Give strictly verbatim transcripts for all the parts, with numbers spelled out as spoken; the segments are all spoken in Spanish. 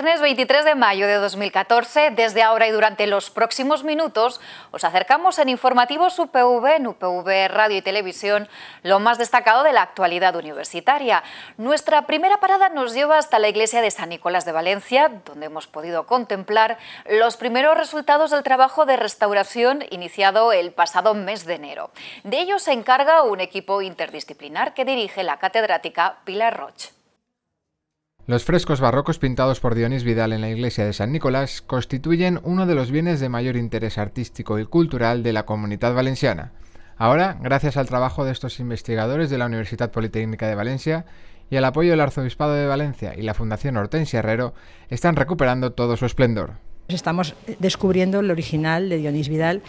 Viernes veintitrés de mayo de dos mil catorce, desde ahora y durante los próximos minutos, os acercamos en Informativos U P V, en U P V Radio y Televisión, lo más destacado de la actualidad universitaria. Nuestra primera parada nos lleva hasta la iglesia de San Nicolás de Valencia, donde hemos podido contemplar los primeros resultados del trabajo de restauración iniciado el pasado mes de enero. De ello se encarga un equipo interdisciplinar que dirige la catedrática Pilar Roig. Los frescos barrocos pintados por Dionís Vidal en la iglesia de San Nicolás constituyen uno de los bienes de mayor interés artístico y cultural de la Comunitat Valenciana. Ahora, gracias al trabajo de estos investigadores de la Universitat Politécnica de Valencia y al apoyo del Arzobispado de Valencia y la Fundación Hortensia Herrero, están recuperando todo su esplendor. Estamos descubriendo el original de Dionís Vidal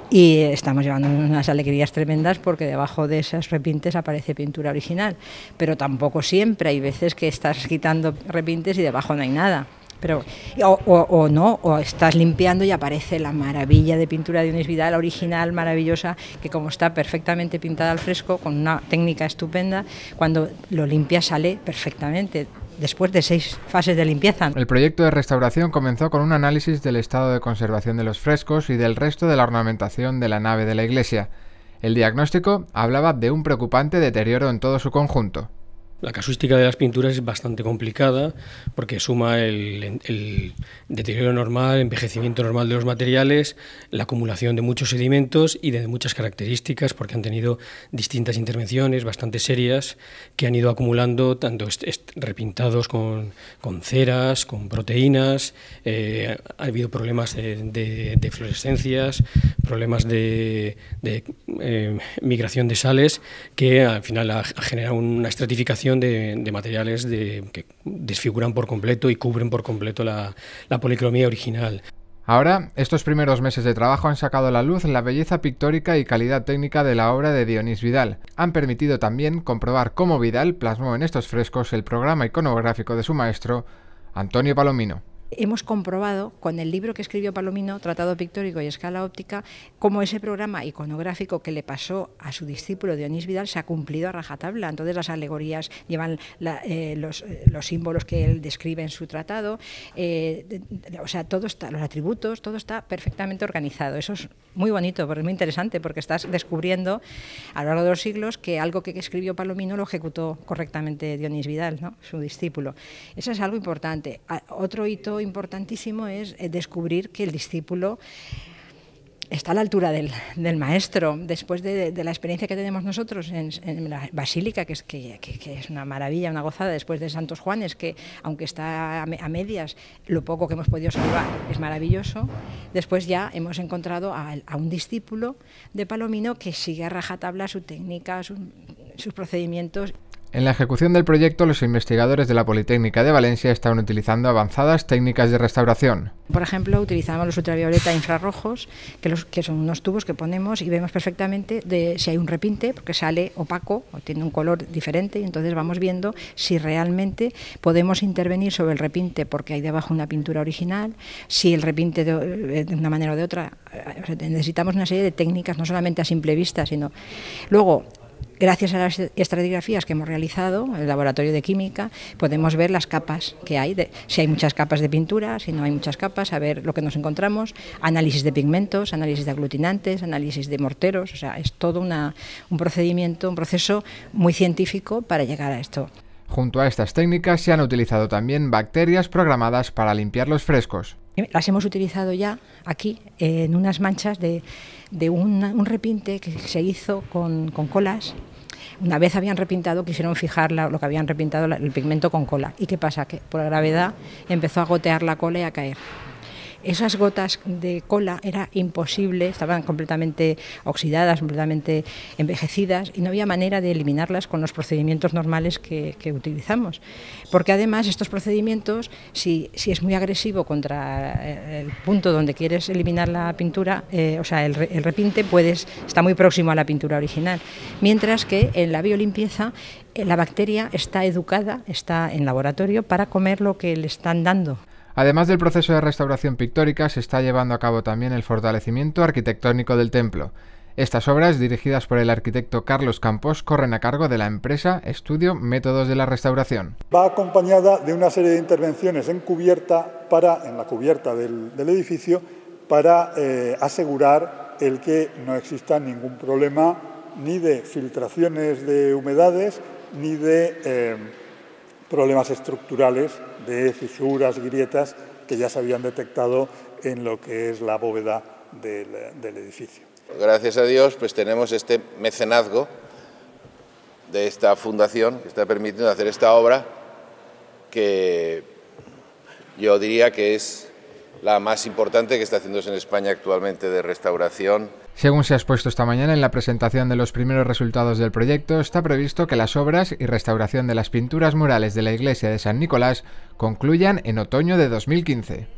y estamos llevando unas alegrías tremendas porque debajo de esos repintes aparece pintura original, pero tampoco siempre, hay veces que estás quitando repintes y debajo no hay nada. Pero, o, o, o no, o estás limpiando y aparece la maravilla de pintura de Dionís Vidal, original, maravillosa, que como está perfectamente pintada al fresco, con una técnica estupenda, cuando lo limpias sale perfectamente, después de seis fases de limpieza. El proyecto de restauración comenzó con un análisis del estado de conservación de los frescos y del resto de la ornamentación de la nave de la iglesia. El diagnóstico hablaba de un preocupante deterioro en todo su conjunto. La casuística de las pinturas es bastante complicada porque suma el, el deterioro normal, el envejecimiento normal de los materiales, la acumulación de muchos sedimentos y de muchas características porque han tenido distintas intervenciones bastante serias que han ido acumulando tanto est est repintados con, con ceras, con proteínas, eh, ha habido problemas de, de, de fluorescencias, problemas de, de eh, migración de sales que al final ha, ha generado una estratificación De, de materiales de, que desfiguran por completo y cubren por completo la, la policromía original. Ahora, estos primeros meses de trabajo han sacado a la luz la belleza pictórica y calidad técnica de la obra de Dionís Vidal. Han permitido también comprobar cómo Vidal plasmó en estos frescos el programa iconográfico de su maestro, Antonio Palomino. Hemos comprobado con el libro que escribió Palomino, Tratado Pictórico y Escala Óptica, cómo ese programa iconográfico que le pasó a su discípulo Dionís Vidal se ha cumplido a rajatabla. Entonces las alegorías llevan la, eh, los, los símbolos que él describe en su tratado, eh, de, de, o sea, todo está, los atributos, todo está perfectamente organizado. Eso es muy bonito, porque es muy interesante, porque estás descubriendo a lo largo de los siglos que algo que escribió Palomino lo ejecutó correctamente Dionís Vidal, ¿no?, su discípulo. Eso es algo importante. Otro hito importantísimo es descubrir que el discípulo está a la altura del, del maestro, después de, de la experiencia que tenemos nosotros en, en la Basílica, que es, que, que, que es una maravilla, una gozada, después de Santos Juanes, que aunque está a, a medias, lo poco que hemos podido salvar es maravilloso. Después ya hemos encontrado a, a un discípulo de Palomino que sigue a rajatabla su técnica, su, sus procedimientos. En la ejecución del proyecto, los investigadores de la Politécnica de Valencia están utilizando avanzadas técnicas de restauración. Por ejemplo, utilizamos los ultravioleta infrarrojos, que, los, que son unos tubos que ponemos y vemos perfectamente de, si hay un repinte, porque sale opaco o tiene un color diferente, y entonces vamos viendo si realmente podemos intervenir sobre el repinte porque hay debajo una pintura original, si el repinte de, de una manera o de otra. Necesitamos una serie de técnicas, no solamente a simple vista, sino luego, gracias a las estratigrafías que hemos realizado en el laboratorio de química, podemos ver las capas que hay, de, si hay muchas capas de pintura, si no hay muchas capas, a ver lo que nos encontramos, análisis de pigmentos, análisis de aglutinantes, análisis de morteros, o sea, es todo una, un procedimiento, un proceso muy científico para llegar a esto. Junto a estas técnicas se han utilizado también bacterias programadas para limpiar los frescos. Las hemos utilizado ya aquí en unas manchas de, de un, un repinte que se hizo con, con colas. Una vez habían repintado, quisieron fijar la, lo que habían repintado, el pigmento con cola. ¿Y qué pasa? Que por la gravedad empezó a gotear la cola y a caer. Esas gotas de cola era imposible, estaban completamente oxidadas, completamente envejecidas y no había manera de eliminarlas con los procedimientos normales que, que utilizamos. Porque además estos procedimientos, si, si es muy agresivo contra el punto donde quieres eliminar la pintura, eh, o sea, el, el repinte puedes, está muy próximo a la pintura original. Mientras que en la biolimpieza eh, la bacteria está educada, está en laboratorio para comer lo que le están dando. Además del proceso de restauración pictórica, se está llevando a cabo también el fortalecimiento arquitectónico del templo. Estas obras, dirigidas por el arquitecto Carlos Campos, corren a cargo de la empresa Estudio Métodos de la Restauración. Va acompañada de una serie de intervenciones en cubierta, para, en la cubierta del, del edificio, para eh, asegurar el que no exista ningún problema ni de filtraciones de humedades, ni de eh, problemas estructurales, de fisuras, grietas, que ya se habían detectado en lo que es la bóveda del, del edificio. Gracias a Dios, pues tenemos este mecenazgo de esta fundación que está permitiendo hacer esta obra, que yo diría que es la más importante que está haciéndose en España actualmente de restauración. Según se ha expuesto esta mañana en la presentación de los primeros resultados del proyecto, está previsto que las obras y restauración de las pinturas murales de la iglesia de San Nicolás concluyan en otoño de dos mil quince.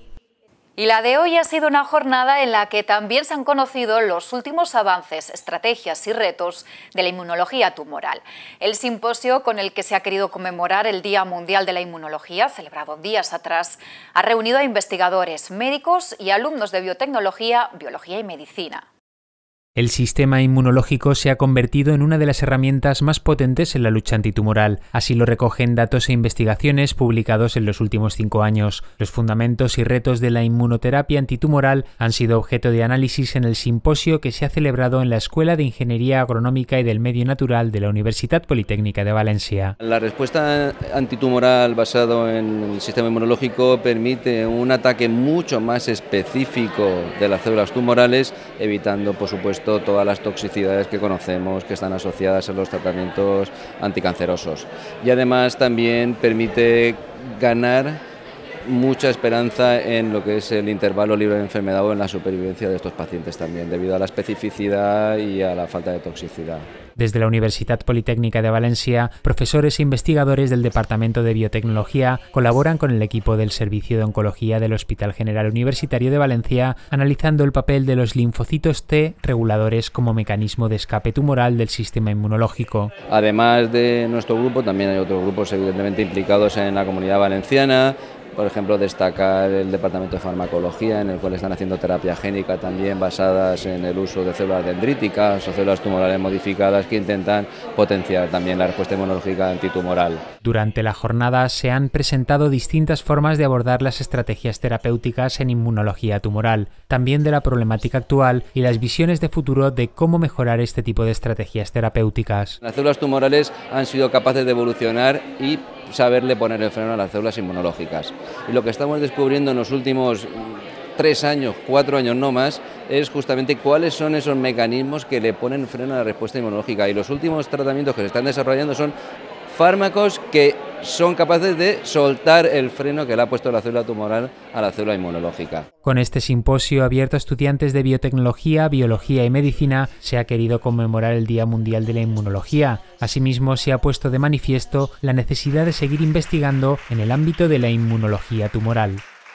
Y la de hoy ha sido una jornada en la que también se han conocido los últimos avances, estrategias y retos de la inmunología tumoral. El simposio con el que se ha querido conmemorar el Día Mundial de la Inmunología, celebrado días atrás, ha reunido a investigadores, médicos y alumnos de biotecnología, biología y medicina. El sistema inmunológico se ha convertido en una de las herramientas más potentes en la lucha antitumoral. Así lo recogen datos e investigaciones publicados en los últimos cinco años. Los fundamentos y retos de la inmunoterapia antitumoral han sido objeto de análisis en el simposio que se ha celebrado en la Escuela de Ingeniería Agronómica y del Medio Natural de la Universitat Politécnica de Valencia. La respuesta antitumoral basada en el sistema inmunológico permite un ataque mucho más específico de las células tumorales, evitando, por supuesto, todas las toxicidades que conocemos que están asociadas a los tratamientos anticancerosos. Y además también permite ganar mucha esperanza en lo que es el intervalo libre de enfermedad o en la supervivencia de estos pacientes también, debido a la especificidad y a la falta de toxicidad. Desde la Universitat Politécnica de Valencia, profesores e investigadores del Departamento de Biotecnología colaboran con el equipo del Servicio de Oncología del Hospital General Universitario de Valencia, analizando el papel de los linfocitos T reguladores como mecanismo de escape tumoral del sistema inmunológico. Además de nuestro grupo, también hay otros grupos evidentemente implicados en la Comunidad Valenciana. Por ejemplo, destacar el Departamento de Farmacología, en el cual están haciendo terapia génica también basadas en el uso de células dendríticas o células tumorales modificadas que intentan potenciar también la respuesta inmunológica antitumoral. Durante la jornada se han presentado distintas formas de abordar las estrategias terapéuticas en inmunología tumoral, también de la problemática actual y las visiones de futuro de cómo mejorar este tipo de estrategias terapéuticas. Las células tumorales han sido capaces de evolucionar y saberle poner el freno a las células inmunológicas. Y lo que estamos descubriendo en los últimos tres años, cuatro años no más, es justamente cuáles son esos mecanismos que le ponen freno a la respuesta inmunológica. Y los últimos tratamientos que se están desarrollando son fármacos que son capaces de soltar el freno que le ha puesto la célula tumoral a la célula inmunológica. Con este simposio abierto a estudiantes de biotecnología, biología y medicina, se ha querido conmemorar el Día Mundial de la Inmunología. Asimismo, se ha puesto de manifiesto la necesidad de seguir investigando en el ámbito de la inmunología tumoral.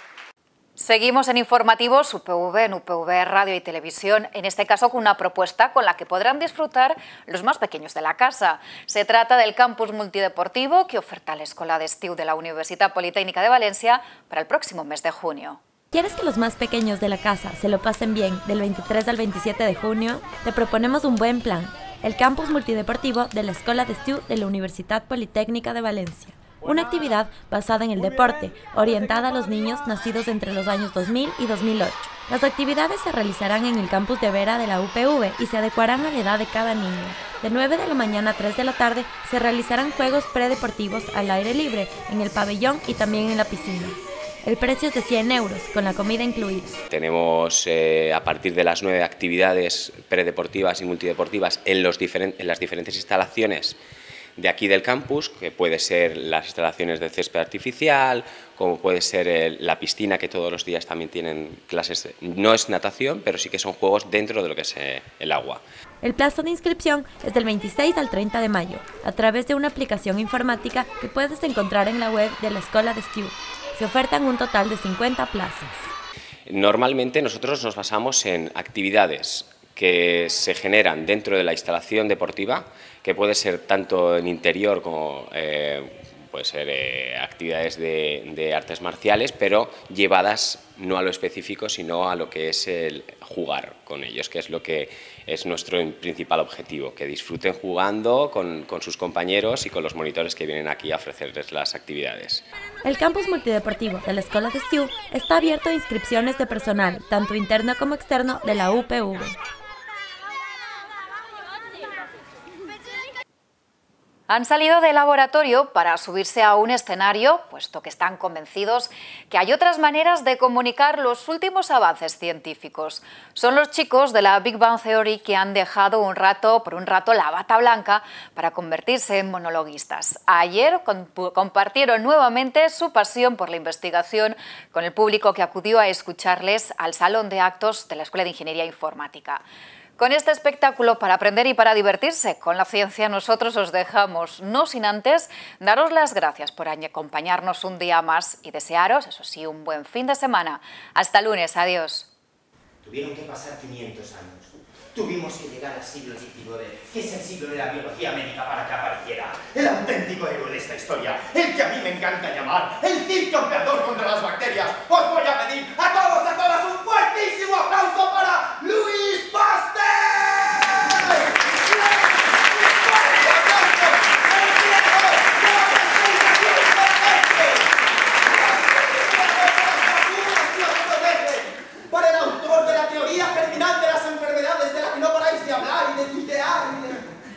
Seguimos en informativos U P V, en U P V Radio y Televisión, en este caso con una propuesta con la que podrán disfrutar los más pequeños de la casa. Se trata del campus multideportivo que oferta la Escuela de Estiu de la Universitat Politécnica de Valencia para el próximo mes de junio. ¿Quieres que los más pequeños de la casa se lo pasen bien del veintitrés al veintisiete de junio? Te proponemos un buen plan, el campus multideportivo de la Escuela de Estiu de la Universitat Politécnica de Valencia. Una actividad basada en el deporte, orientada a los niños nacidos entre los años dos mil y dos mil ocho. Las actividades se realizarán en el campus de Vera de la U P V y se adecuarán a la edad de cada niño. De nueve de la mañana a tres de la tarde se realizarán juegos predeportivos al aire libre, en el pabellón y también en la piscina. El precio es de cien euros, con la comida incluida. Tenemos eh, a partir de las nueve actividades predeportivas y multideportivas en, los diferen- en las diferentes instalaciones de aquí del campus, que puede ser las instalaciones del césped artificial, como puede ser el, la piscina, que todos los días también tienen clases, de, no es natación, pero sí que son juegos dentro de lo que es eh, el agua. El plazo de inscripción es del veintiséis al treinta de mayo, a través de una aplicación informática que puedes encontrar en la web de la Escuela de Estiu. Se ofertan un total de cincuenta plazas. Normalmente nosotros nos basamos en actividades que se generan dentro de la instalación deportiva, que puede ser tanto en interior como eh, puede ser eh, actividades de, de artes marciales, pero llevadas no a lo específico, sino a lo que es el jugar con ellos, que es lo que es nuestro principal objetivo, que disfruten jugando con, con sus compañeros y con los monitores que vienen aquí a ofrecerles las actividades. El campus multideportivo de la Escuela de Estiu está abierto a inscripciones de personal, tanto interno como externo, de la U P V. Han salido del laboratorio para subirse a un escenario, puesto que están convencidos que hay otras maneras de comunicar los últimos avances científicos. Son los chicos de la Big Bang Theory que han dejado un rato, por un rato la bata blanca para convertirse en monologuistas. Ayer compartieron nuevamente su pasión por la investigación con el público que acudió a escucharles al Salón de Actos de la Escuela de Ingeniería Informática. Con este espectáculo para aprender y para divertirse con la ciencia, nosotros os dejamos, no sin antes daros las gracias por acompañarnos un día más y desearos, eso sí, un buen fin de semana. Hasta lunes, adiós. Tuvieron que pasar quinientos años. Tuvimos que llegar al siglo diecinueve, que es el siglo de la biología médica, para que apareciera el auténtico héroe de esta historia, el que a mí me encanta llamar el circo campeador contra las bacterias. Os voy a pedir a todos, a todas, un fuertísimo aplauso para Louis Pasteur. Para el autor de la teoría germinal de las enfermedades de la que no paráis de hablar y de tuitear y de...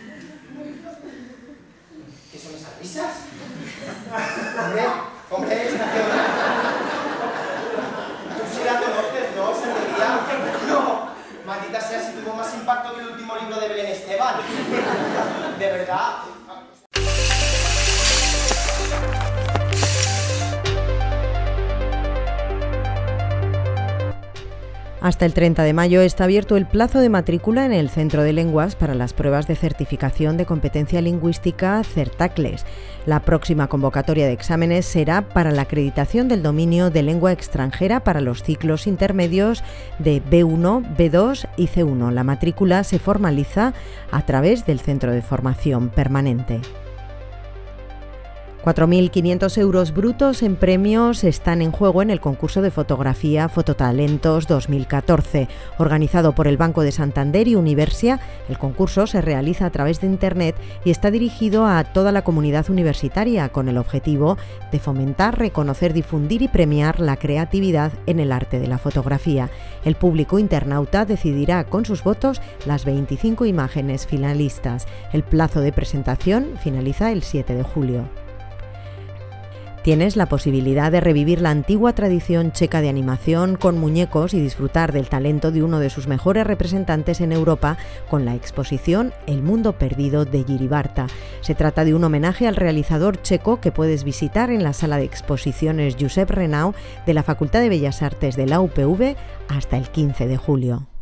¿Qué son esas risas? Hombre, hombre, esta teoría... Tú sí la conoces, ¿no? Esa teoría... No, maldita sea si tuvo más impacto que el último libro de Belén Esteban. De verdad... Hasta el treinta de mayo está abierto el plazo de matrícula en el Centro de Lenguas para las pruebas de certificación de competencia lingüística CERTACLES. La próxima convocatoria de exámenes será para la acreditación del dominio de lengua extranjera para los ciclos intermedios de B uno, B dos y C uno. La matrícula se formaliza a través del Centro de Formación Permanente. cuatro mil quinientos euros brutos en premios están en juego en el concurso de fotografía Fototalentos dos mil catorce. Organizado por el Banco de Santander y Universia, el concurso se realiza a través de Internet y está dirigido a toda la comunidad universitaria con el objetivo de fomentar, reconocer, difundir y premiar la creatividad en el arte de la fotografía. El público internauta decidirá con sus votos las veinticinco imágenes finalistas. El plazo de presentación finaliza el siete de julio. Tienes la posibilidad de revivir la antigua tradición checa de animación con muñecos y disfrutar del talento de uno de sus mejores representantes en Europa con la exposición El mundo perdido de Jiří Bárta. Se trata de un homenaje al realizador checo que puedes visitar en la sala de exposiciones Josep Renau de la Facultad de Bellas Artes de la U P V hasta el quince de julio.